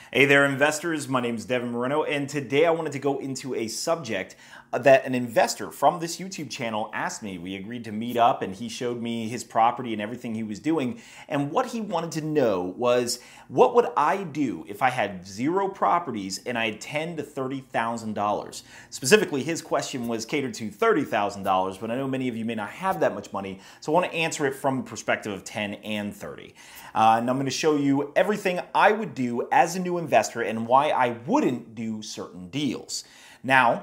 Hey there, investors. My name is Devin Moreno, and today I wanted to go into a subject that an investor from this YouTube channel asked me. We agreed to meet up, and he showed me his property and everything he was doing. And what he wanted to know was, what would I do if I had 0 properties and I had $10,000 to $30,000? Specifically, his question was catered to $30,000, but I know many of you may not have that much money, so I want to answer it from the perspective of 10 and 30. And I'm going to show you everything I would do as a new investor and why I wouldn't do certain deals. Now,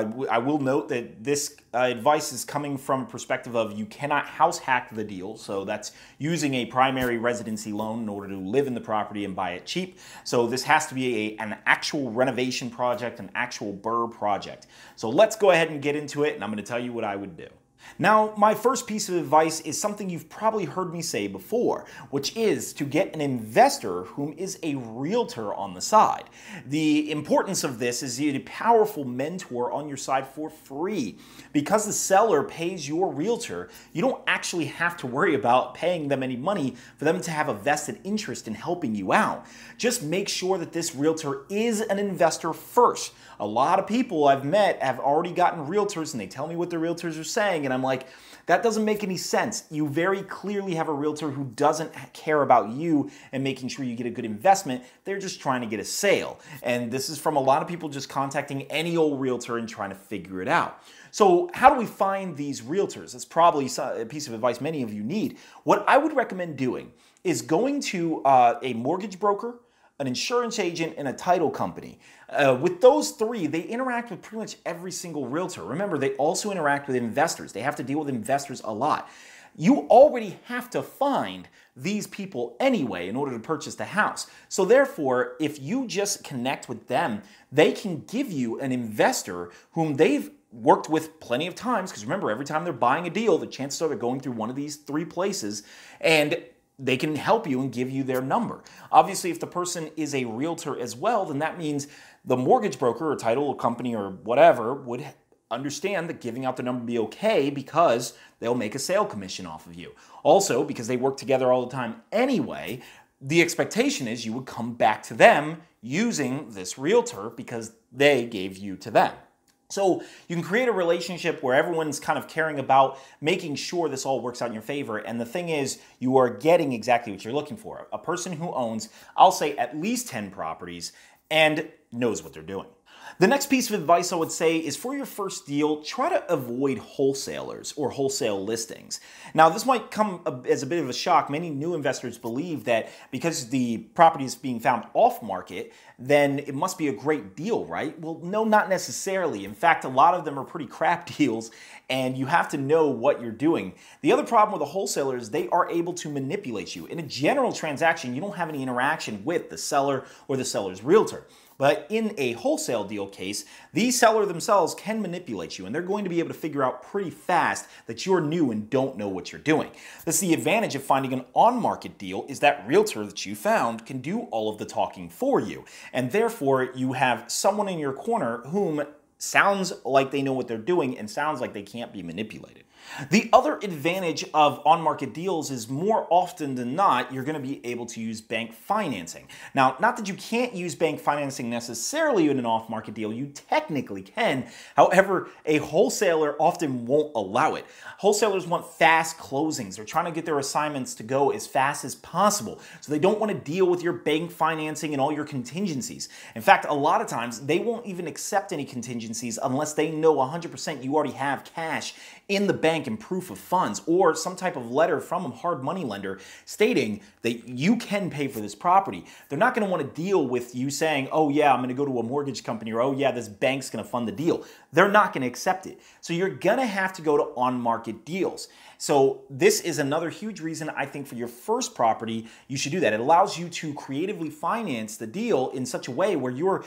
I will note that this advice is coming from a perspective of you cannot house hack the deal. So that's using a primary residency loan in order to live in the property and buy it cheap. So this has to be an actual renovation project, an actual BRRRR project. So let's go ahead and get into it, and I'm going to tell you what I would do. Now, my first piece of advice is something you've probably heard me say before, which is to get an investor whom is a realtor on the side. The importance of this is you need a powerful mentor on your side for free. Because the seller pays your realtor, you don't actually have to worry about paying them any money for them to have a vested interest in helping you out. Just make sure that this realtor is an investor first. A lot of people I've met have already gotten realtors and they tell me what the realtors are saying, and I'm like, that doesn't make any sense. You very clearly have a realtor who doesn't care about you and making sure you get a good investment. They're just trying to get a sale. And this is from a lot of people just contacting any old realtor and trying to figure it out. So how do we find these realtors? That's probably a piece of advice many of you need. What I would recommend doing is going to a mortgage broker, an insurance agent, and a title company. With those three, they interact with pretty much every single realtor. Remember, they also interact with investors. They have to deal with investors a lot. You already have to find these people anyway in order to purchase the house. So therefore, if you just connect with them, they can give you an investor whom they've worked with plenty of times, because remember, every time they're buying a deal, the chances are they're going through one of these 3 places, and they can help you and give you their number. Obviously, if the person is a realtor as well, then that means the mortgage broker or title company or whatever would understand that giving out the number would be okay because they'll make a sale commission off of you. Also, because they work together all the time anyway, the expectation is you would come back to them using this realtor because they gave you to them. So you can create a relationship where everyone's kind of caring about making sure this all works out in your favor. And the thing is, you are getting exactly what you're looking for. A person who owns, I'll say, at least 10 properties and knows what they're doing. The next piece of advice I would say is for your first deal, try to avoid wholesalers or wholesale listings. Now, this might come as a bit of a shock. Many new investors believe that because the property is being found off market, then it must be a great deal, right? Well, no, not necessarily. In fact, a lot of them are pretty crap deals, and you have to know what you're doing. The other problem with the wholesalers, they are able to manipulate you. In a general transaction, you don't have any interaction with the seller or the seller's realtor. But in a wholesale deal case, the seller themselves can manipulate you, and they're going to be able to figure out pretty fast that you're new and don't know what you're doing. That's the advantage of finding an on-market deal, is that realtor that you found can do all of the talking for you. And therefore, you have someone in your corner whom sounds like they know what they're doing and sounds like they can't be manipulated. The other advantage of on-market deals is more often than not, you're going to be able to use bank financing. Now, not that you can't use bank financing necessarily in an off-market deal, you technically can. However, a wholesaler often won't allow it. Wholesalers want fast closings. They're trying to get their assignments to go as fast as possible. So they don't want to deal with your bank financing and all your contingencies. In fact, a lot of times they won't even accept any contingencies unless they know 100% you already have cash in the bank and proof of funds, or some type of letter from a hard money lender stating that you can pay for this property. They're not going to want to deal with you saying, oh yeah, I'm going to go to a mortgage company, or oh yeah, this bank's going to fund the deal. They're not going to accept it. So you're going to have to go to on-market deals. So this is another huge reason I think for your first property, you should do that. It allows you to creatively finance the deal in such a way where your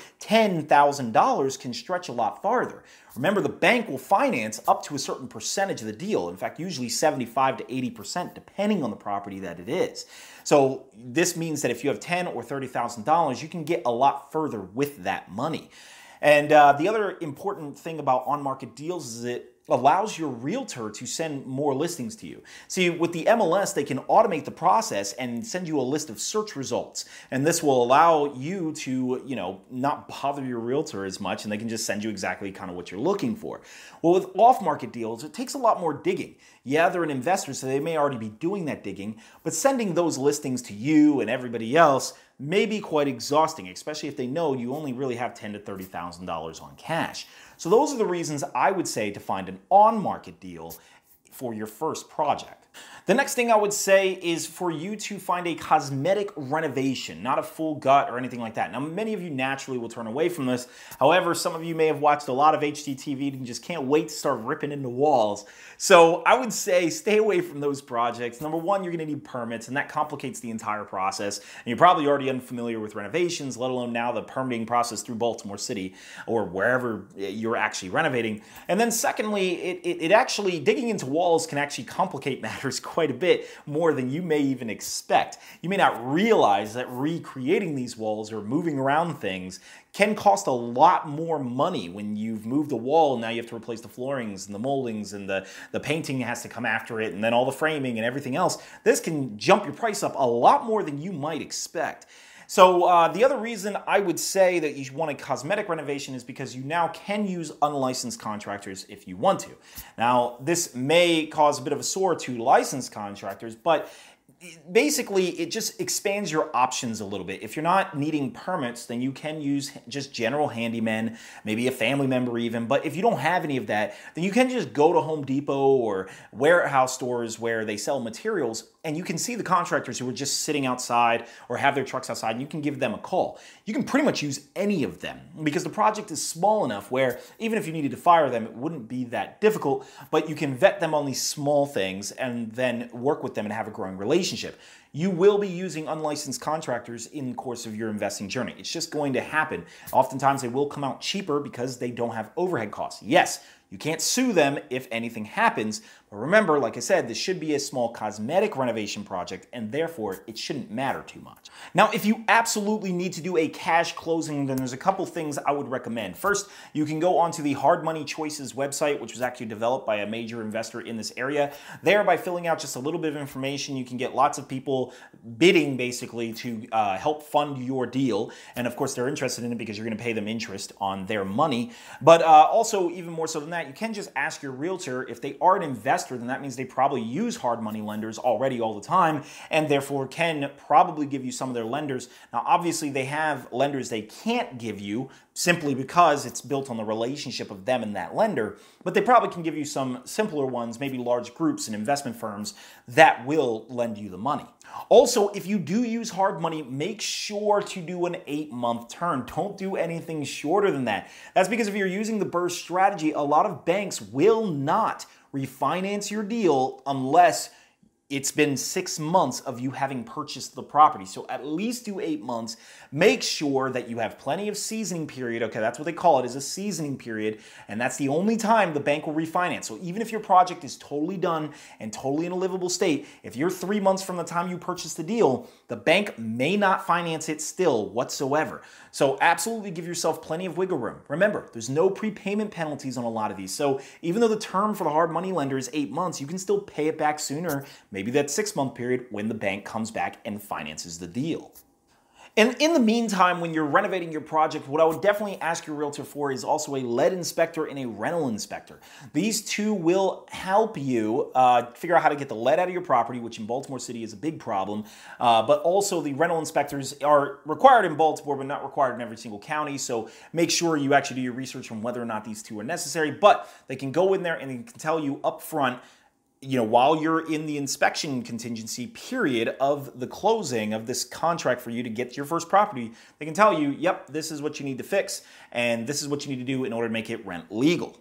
$10,000 can stretch a lot farther. Remember, the bank will finance up to a certain percentage of the deal. In fact, usually 75 to 80%, depending on the property that it is. So this means that if you have $10,000 or $30,000, you can get a lot further with that money. And the other important thing about on-market deals is that allows your realtor to send more listings to you. See, with the MLS, they can automate the process and send you a list of search results. And this will allow you to, not bother your realtor as much, and they can just send you exactly kind of what you're looking for. Well, with off-market deals, it takes a lot more digging. Yeah, they're an investor, so they may already be doing that digging, but sending those listings to you and everybody else may be quite exhausting, especially if they know you only really have $10,000 to $30,000 on cash. So those are the reasons I would say to find an on-market deal for your first project. The next thing I would say is for you to find a cosmetic renovation, not a full gut or anything like that. Now, many of you naturally will turn away from this. However, some of you may have watched a lot of HGTV and just can't wait to start ripping into walls. So I would say stay away from those projects. Number one, you're going to need permits, and that complicates the entire process. And you're probably already unfamiliar with renovations, let alone now the permitting process through Baltimore City or wherever you're actually renovating. And then secondly, it actually, digging into walls can actually complicate matters quite a bit more than you may even expect. You may not realize that recreating these walls or moving around things can cost a lot more money when you've moved a wall and now you have to replace the floorings and the moldings and the painting has to come after it and then all the framing and everything else. This can jump your price up a lot more than you might expect. So the other reason I would say that you want a cosmetic renovation is because you now can use unlicensed contractors if you want to. Now, this may cause a bit of a sore to licensed contractors, but basically, it just expands your options a little bit. If you're not needing permits, then you can use just general handymen, maybe a family member even. But if you don't have any of that, then you can just go to Home Depot or warehouse stores where they sell materials, and you can see the contractors who are just sitting outside or have their trucks outside, and you can give them a call. You can pretty much use any of them because the project is small enough where even if you needed to fire them, it wouldn't be that difficult, but you can vet them on these small things and then work with them and have a growing relationship. You will be using unlicensed contractors in the course of your investing journey. It's just going to happen. Oftentimes, they will come out cheaper because they don't have overhead costs. Yes, you can't sue them if anything happens, but remember, like I said, this should be a small cosmetic renovation project, and therefore, it shouldn't matter too much. Now, if you absolutely need to do a cash closing, then there's a couple things I would recommend. First, you can go onto the Hard Money Choices website, which was actually developed by a major investor in this area. There, by filling out just a little bit of information, you can get lots of people bidding, basically, to help fund your deal. And of course, they're interested in it because you're going to pay them interest on their money. But also, even more so than that, you can just ask your realtor if they are an investor, then that means they probably use hard money lenders already all the time and therefore can probably give you some of their lenders. Now, obviously, they have lenders they can't give you simply because it's built on the relationship of them and that lender, but they probably can give you some simpler ones, maybe large groups and investment firms that will lend you the money. Also, if you do use hard money, make sure to do an 8-month term. Don't do anything shorter than that. That's because if you're using the burst strategy, a lot of banks will not refinance your deal unless it's been 6 months of you having purchased the property. So at least do 8 months. Make sure that you have plenty of seasoning period. Okay, that's what they call it, is a seasoning period. And that's the only time the bank will refinance. So even if your project is totally done and totally in a livable state, if you're 3 months from the time you purchased the deal, the bank may not finance it still whatsoever. So absolutely give yourself plenty of wiggle room. Remember, there's no prepayment penalties on a lot of these. So even though the term for the hard money lender is 8 months, you can still pay it back sooner, maybe that 6-month period when the bank comes back and finances the deal. And in the meantime, when you're renovating your project, what I would definitely ask your realtor for is also a lead inspector and a rental inspector. These two will help you figure out how to get the lead out of your property, which in Baltimore City is a big problem. But also the rental inspectors are required in Baltimore, but not required in every single county. So make sure you actually do your research on whether or not these two are necessary. But they can go in there and they can tell you up front, while you're in the inspection contingency period of the closing of this contract for you to get your first property, they can tell you, yep, this is what you need to fix, and this is what you need to do in order to make it rent legal.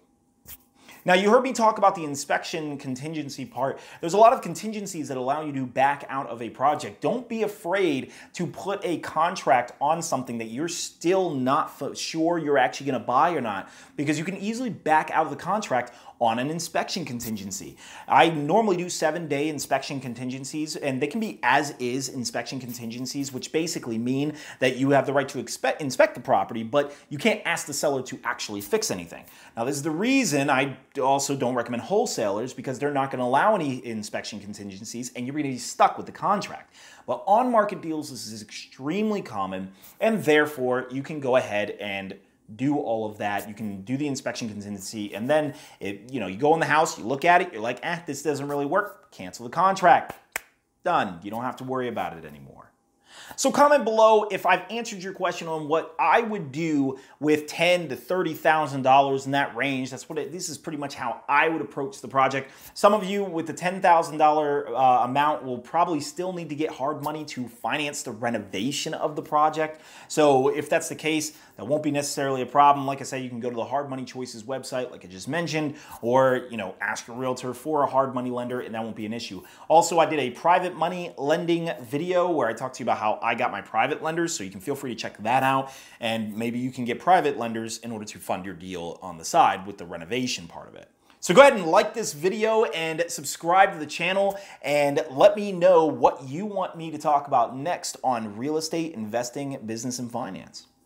Now, you heard me talk about the inspection contingency part. There's a lot of contingencies that allow you to back out of a project. Don't be afraid to put a contract on something that you're still not sure you're actually going to buy or not, because you can easily back out of the contract on an inspection contingency. I normally do 7-day inspection contingencies, and they can be as-is inspection contingencies, which basically mean that you have the right to inspect the property, but you can't ask the seller to actually fix anything. Now, this is the reason I also don't recommend wholesalers, because they're not going to allow any inspection contingencies, and you're going to be stuck with the contract. But on market deals, this is extremely common, and therefore you can go ahead and do all of that. You can do the inspection contingency, and then you go in the house, you look at it, you're like, this doesn't really work. Cancel the contract. Done. You don't have to worry about it anymore. So comment below if I've answered your question on what I would do with $10,000 to $30,000 in that range. This is pretty much how I would approach the project. Some of you with the $10,000 amount will probably still need to get hard money to finance the renovation of the project. So if that's the case, that won't be necessarily a problem. Like I said, you can go to the Hard Money Choices website, like I just mentioned, or ask your realtor for a hard money lender, and that won't be an issue. Also, I did a private money lending video where I talked to you about how I got my private lenders, so you can feel free to check that out, and maybe you can get private lenders in order to fund your deal on the side with the renovation part of it. So go ahead and like this video and subscribe to the channel, and let me know what you want me to talk about next on real estate investing, business, and finance.